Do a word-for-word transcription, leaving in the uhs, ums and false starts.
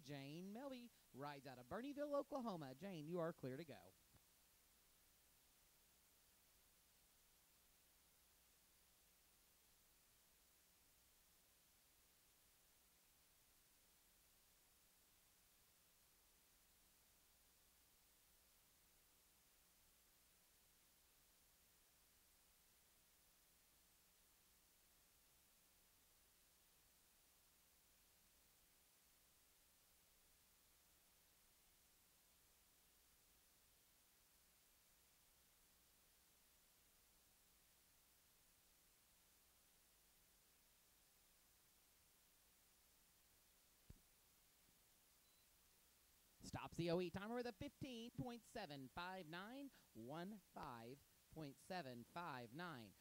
Jane Melby rides out of Bernieville, Oklahoma. Jane, you are clear to go. Stops the oh eight timer with a fifteen point seven five nine, one five point seven five nine.